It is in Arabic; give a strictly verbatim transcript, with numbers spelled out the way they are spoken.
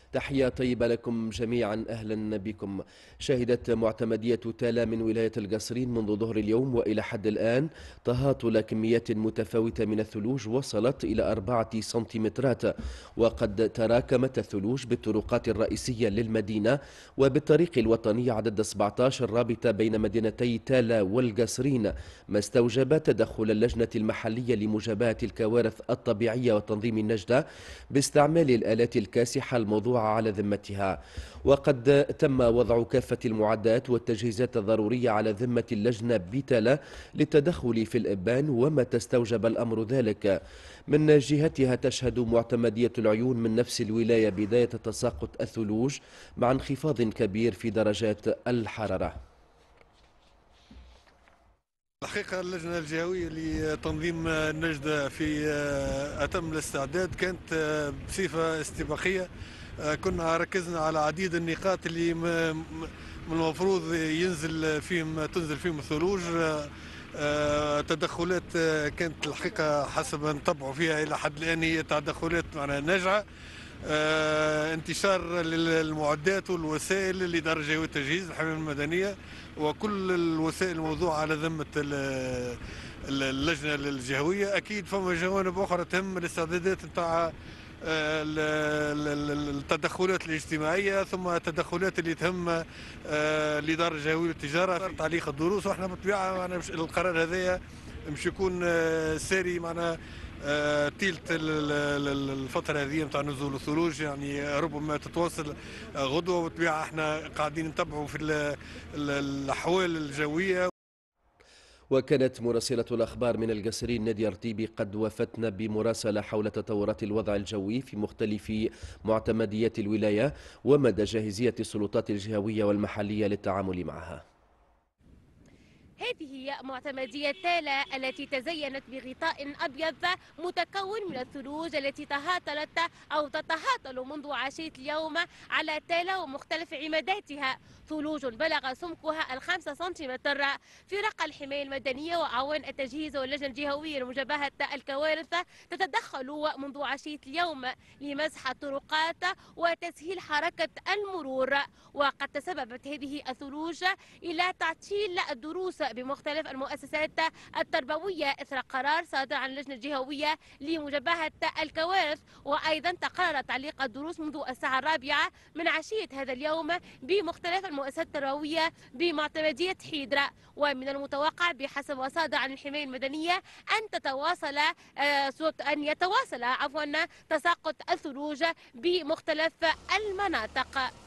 تحية طيبة لكم جميعا، أهلا بكم. شهدت معتمدية تالا من ولاية القصرين منذ ظهر اليوم وإلى حد الآن تهاطل كميات متفاوتة من الثلوج وصلت إلى أربعة سنتيمترات، وقد تراكمت الثلوج بالطرقات الرئيسية للمدينة وبالطريق الوطني عدد سبعة عشر رابطة بين مدينتي تالا والقصرين، ما استوجب تدخل اللجنة المحلية لمجابهة الكوارث الطبيعية وتنظيم النجدة باستعمال الآلات الكاسحة الموضوعة على ذمتها. وقد تم وضع كافة المعدات والتجهيزات الضرورية على ذمة اللجنة بتالا للتدخل في الإبان وما تستوجب الأمر ذلك. من جهتها تشهد معتمدية العيون من نفس الولاية بداية تساقط الثلوج مع انخفاض كبير في درجات الحرارة. الحقيقة اللجنة الجهوية لتنظيم النجدة في أتم الاستعداد كانت بصفة استباقية. كنا ركزنا على عديد النقاط اللي من المفروض ينزل فيهم تنزل فيهم الثلوج. تدخلات كانت الحقيقة حسب ما نتبعوا فيها إلى حد الآن هي تدخلات معناها ناجعة. آه، انتشار المعدات والوسائل لإدارة الجهوية والتجهيز الحماية المدنية وكل الوسائل الموضوعة على ذمة اللجنة الجهوية. أكيد فما جوانب أخرى تهم الاستعدادات نتاع التدخلات الاجتماعية، ثم التدخلات اللي تهم الإدارة الجهوية والتجارة تعليق الدروس. واحنا بالطبيعة القرار هذايا مش يكون ساري معنا تيلت الفترة هذه نتاع نزول الثلوج، يعني ربما تتواصل غدوة. بالطبيعة احنا قاعدين نتبعوا في الأحوال الجوية. وكانت مراسلة الأخبار من القصرين نادية رتيبي قد وفتنا بمراسلة حول تطورات الوضع الجوي في مختلف معتمديات الولاية ومدى جاهزية السلطات الجهوية والمحلية للتعامل معها. هذه هي معتمدية تالا التي تزينت بغطاء أبيض متكون من الثلوج التي تهاطلت أو تتهاطل منذ عشية اليوم على تالا ومختلف عماداتها. ثلوج بلغ سمكها الخمسة سنتيمتر. فرق الحماية المدنية وأعوان التجهيز واللجنة الجهوية لمجابهة الكوارث تتدخل منذ عشية اليوم لمسح الطرقات وتسهيل حركة المرور. وقد تسببت هذه الثلوج إلى تعطيل الدروس بمختلف المؤسسات التربوية إثر قرار صادر عن اللجنة الجهوية لمجابهة الكوارث. وأيضا تقرر تعليق الدروس منذ الساعة الرابعة من عشية هذا اليوم بمختلف المؤسسات التربوية بمعتمدية حيدرة. ومن المتوقع بحسب ما صادر عن الحماية المدنية أن تتواصل أن يتواصل عفوا تساقط الثلوج بمختلف المناطق.